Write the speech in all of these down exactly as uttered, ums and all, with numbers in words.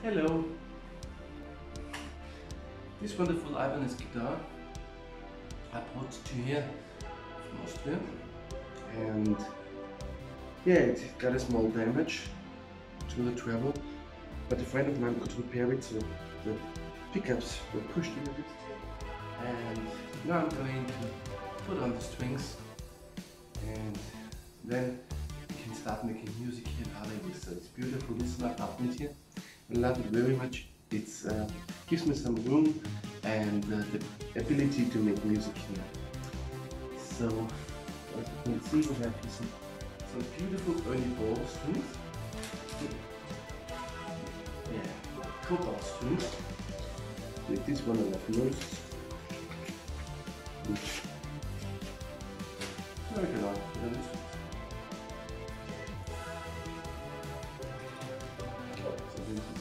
Hello! This wonderful Ibanez guitar I brought to here from Austria, and yeah, it got a small damage to the treble, but a friend of mine could repair it, so the pickups were pushed a little bit, and now I'm going to put on the strings, and then we can start making music here in Hollywood. So it's beautiful. This is my apartment here. I love it very much. It uh, gives me some room and uh, the ability to make music here. So as you can see, we have here some, some beautiful early ball strings. Yeah, cobalt strings. Like this one I love most. Which very good on. So this is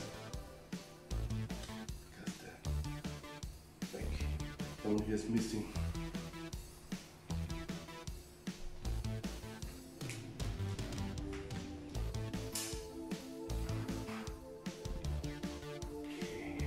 because the like one here is missing. Okay.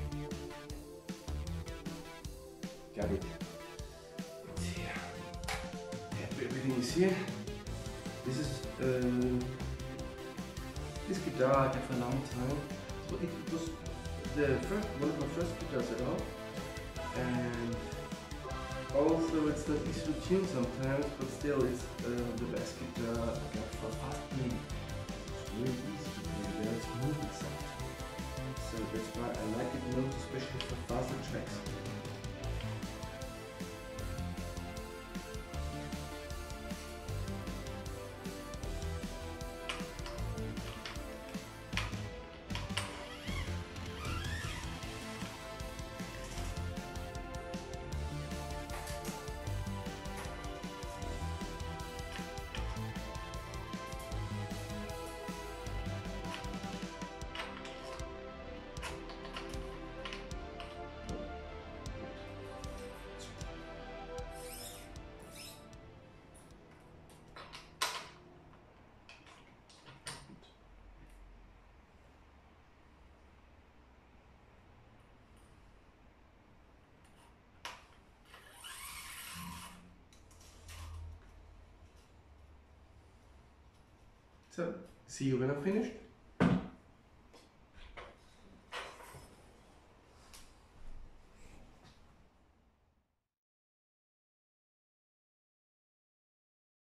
Got it. It's here. Yeah, everything is here. This is uh, this guitar I had for a long time. So it was the first one of my first guitars at all, and also it's not easy to tune sometimes, but still it's uh, the best guitar I got for fast playing. It's really easy to play, very smooth and soft. So that's why I like it most, especially for faster tracks. So, see you when I'm finished.